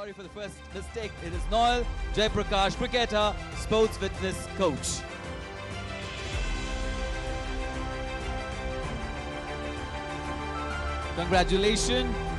sorry for the first mistake. It is Noel Jaiprakash, cricketer, sports fitness coach. Congratulations.